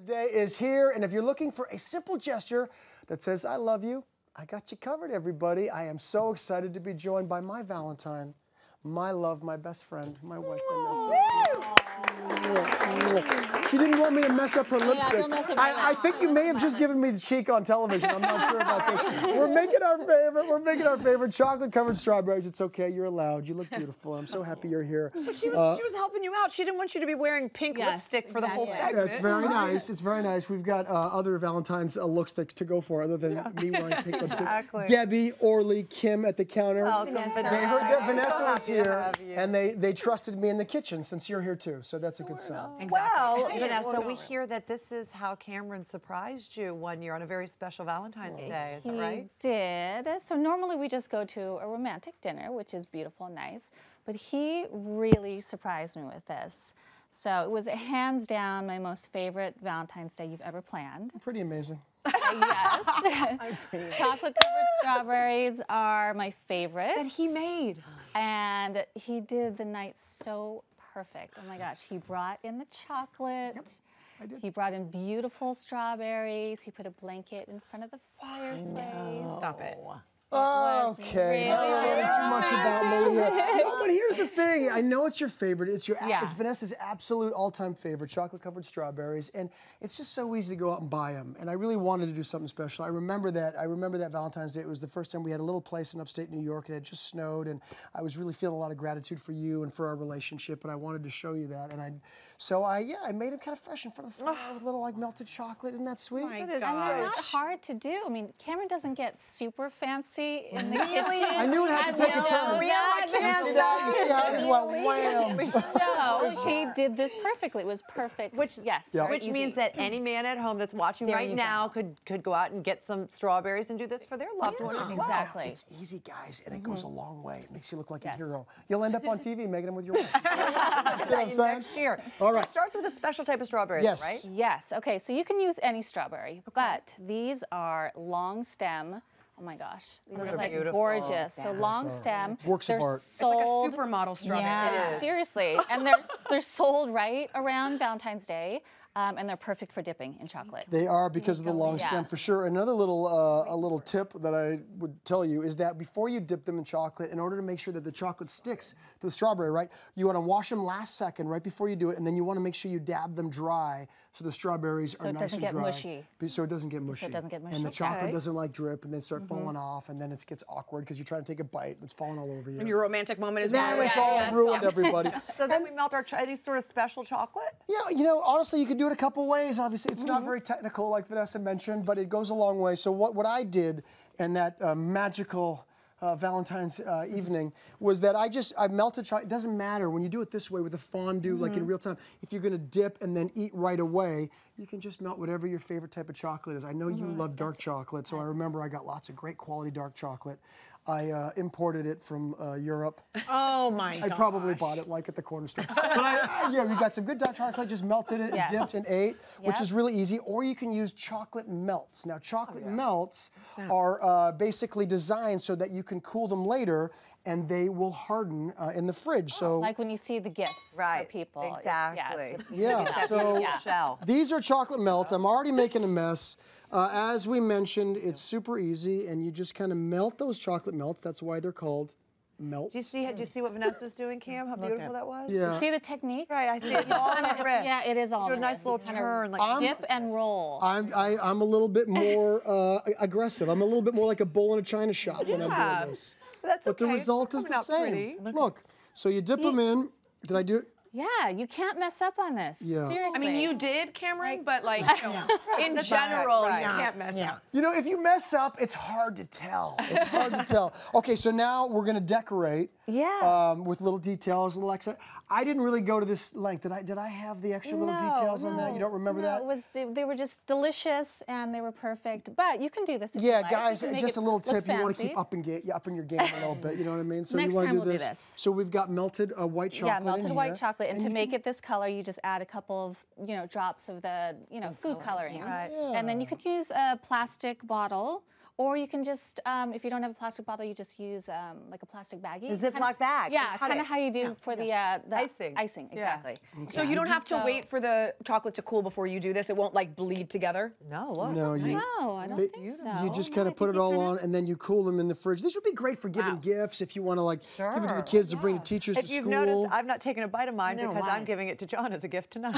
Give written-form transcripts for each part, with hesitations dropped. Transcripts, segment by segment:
Day is here, and if you're looking for a simple gesture that says, I love you, I got you covered, everybody. I am so excited to be joined by my Valentine, my love, my best friend, my wife. She didn't want me to mess up her lipstick. Don't mess up my I think you may have just given me the cheek on television. I'm not sure about this. We're making our favorite. We're making our favorite chocolate-covered strawberries. It's okay. You're allowed. You look beautiful. I'm so happy you're here. But she was helping you out. She didn't want you to be wearing pink lipstick for the whole segment. That's very nice. It's very nice. We've got other Valentine's looks to go for other than me wearing pink lipstick. Exactly. Debbie, Orly, Kim at the counter. Welcome, They Vanessa. heard that Vanessa was So happy to here, have you. and they trusted me in the kitchen since you're here too. So that's a good sign. Well, Vanessa, we hear that this is how Cameron surprised you one year on a very special Valentine's Day. Is that right? He did. So normally we just go to a romantic dinner, which is beautiful and nice, but he really surprised me with this. So it was hands down my most favorite Valentine's Day you've ever planned. Pretty amazing. Yes. Chocolate-covered strawberries are my favorite. That he made. And he did the night so perfect. Oh my gosh, he brought in the chocolate. Yep, I did. He brought in beautiful strawberries. He put a blanket in front of the fireplace. Stop it. Okay, now we're learning too much about me here. No, but here's the thing. I know it's your favorite. It's Vanessa's absolute all-time favorite, chocolate-covered strawberries, and it's just so easy to go out and buy them. And I really wanted to do something special. I remember that Valentine's Day. It was the first time we had a little place in upstate New York, and it had just snowed, and I was really feeling a lot of gratitude for you and for our relationship, and I wanted to show you that. And I made them kind of fresh in front of the fire with a little like melted chocolate. Isn't that sweet? And they're not hard to do. I mean, Cameron doesn't get super fancy in the kitchen. I knew it had to take a turn. You see that? You see how it just went wham. So he did this perfectly. It was perfect. Which means that any man at home that's watching right now could go out and get some strawberries and do this for their loved one as well. Exactly. It's easy, guys, and it goes a long way. It makes you look like a hero. You'll end up on TV making them with your wife. See what I'm saying? Next year. All right. It starts with a special type of strawberries, right? Yes. Okay, so you can use any strawberry, but these are long stem. Oh my gosh, these are like gorgeous. So long stem. Works of art. It's like a supermodel strawberry. Yeah. Seriously, and they're sold right around Valentine's Day. And they're perfect for dipping in chocolate. They are because of the long stem, for sure. Another little tip that I would tell you is that before you dip them in chocolate, in order to make sure that the chocolate sticks to the strawberry, right, you want to wash them last second right before you do it, and then you want to make sure you dab them dry so the strawberries are nice and dry. So it doesn't get mushy. So it doesn't get mushy. So it doesn't get mushy. And the chocolate doesn't like drip and then start falling off, and then it gets awkward because you're trying to take a bite and it's falling all over you. And your romantic moment is now it's all ruined, everybody. So then we melt any sort of special chocolate? Yeah, you know, honestly, you could do it a couple ways. Obviously, it's not very technical, like Vanessa mentioned, but it goes a long way. So what I did in that magical Valentine's evening was that I melted chocolate. It doesn't matter when you do it this way with a fondue, like in real time. If you're gonna dip and then eat right away, you can just melt whatever your favorite type of chocolate is. I know you love dark chocolate, so I remember I got lots of great quality dark chocolate. I imported it from Europe. Oh my god! I probably bought it like at the corner store. But we got some good dark chocolate. Just melted it, and dipped, and ate, which is really easy. Or you can use chocolate melts. Now, chocolate melts are basically designed so that you can cool them later, and they will harden in the fridge. So, like when you see the gifts for people. Exactly. So these are chocolate melts. I'm already making a mess. As we mentioned, it's super easy, and you just kind of melt those chocolate melts. That's why they're called melts. Do you see what Vanessa's doing, Cam? How beautiful that was? Yeah. You see the technique? Right, I see it. It's all on the wrist. Yeah, it is all on the Do a nice little turn. Like dip and roll. I'm a little bit more aggressive. I'm a little bit more like a bull in a china shop when I'm doing this. But the result is the same. Look, so you dip them in. Did I do it? Yeah, you can't mess up on this. Yeah. Seriously. I mean, you did, Cameron, but like, in general, you can't mess up. You know, if you mess up, it's hard to tell. It's hard to tell. Okay, so now we're gonna decorate. Yeah. With little details, little extra. I didn't really go to this length. Did I have the extra little details on that? You don't remember that? They were just delicious and they were perfect. But you can do this if you like. Guys, you just a little tip. Fancy. You want to keep up in your game a little bit. You know what I mean? So Next you want time to do we'll this. do this. So we've got melted white chocolate. Yeah, melted white chocolate, and to make it this color, you just add a couple of drops of the food coloring, and then you could use a plastic bottle Or you can just, if you don't have a plastic bottle, you just use like a plastic baggie. A Ziploc bag. Yeah, kind of how you do for the icing. Icing, exactly. Okay. So you don't have to wait for the chocolate to cool before you do this? It won't like bleed together? No, look. No, No, I don't think so. You just kind of put it all on, and then you cool them in the fridge. These would be great for giving gifts if you want to like give it to the kids to bring to teachers to If school. you've noticed, I've not taken a bite of mine because I'm giving it to John as a gift tonight.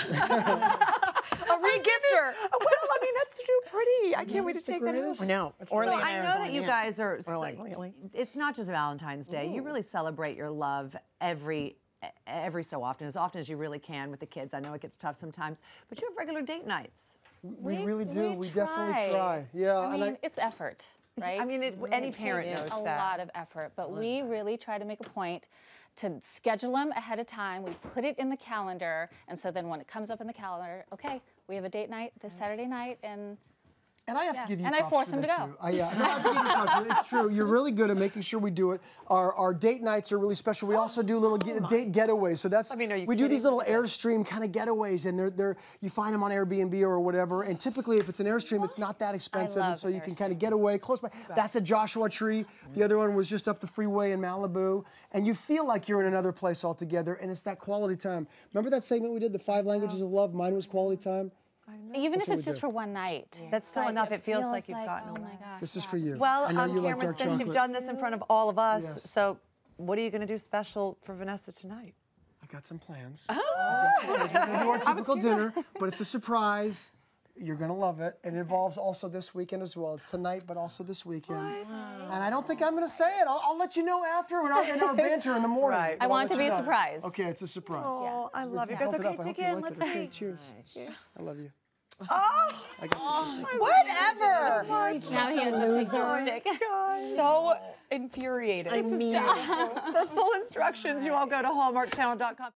A re-gifter. Well, I mean, that's too pretty. I can't wait to take that out. I know. So I know that you guys are, like, really? It's not just Valentine's Day. You really celebrate your love every so often as you really can with the kids. I know it gets tough sometimes, but you have regular date nights. We really do. We definitely try. try. Yeah, I mean, it's effort, right? I mean, any parent knows It's a that. lot of effort, but we really try to make a point to schedule them ahead of time. We put it in the calendar, and so then when it comes up in the calendar, okay, we have a date night this Saturday night, and I have to give you and props I force for him to that, go. too. I have to give you props for that. It's true. You're really good at making sure we do it. Our date nights are really special. We also do little date getaways. So that's I mean, are you we do these kidding? little Airstream kind of getaways, and they're you find them on Airbnb or whatever. And typically, if it's an Airstream, it's not that expensive, and love so you can kind of get away close by. That's a Joshua Tree. The other one was just up the freeway in Malibu, and you feel like you're in another place altogether. And it's that quality time. Remember that segment we did, the 5 languages of love? Mine was quality time. even if it's just for one night. That's still Like, enough. It feels like you've oh gotten my away. gosh. This is for you. Well, I know you like Cameron, dark since chocolate. you've done this in front of all of us, Yes. so what are you going to do special for Vanessa tonight? I got some plans. We're going to do our typical dinner, but it's a surprise. You're going to love it. It involves also this weekend as well. It's tonight, but also this weekend. And I don't think I'm going to say it. I'll let you know after in our banter in the morning. Right. I But I'll want it to let be you a know. surprise. Okay, it's a surprise. Oh, I love you guys. Hold it Okay, up. I hope dig you in. like Let's it. Okay, see. cheers. I love you. Oh, I got you. Whatever. Now he has the big stick. So infuriated. for full instructions, you all go to hallmarkchannel.com.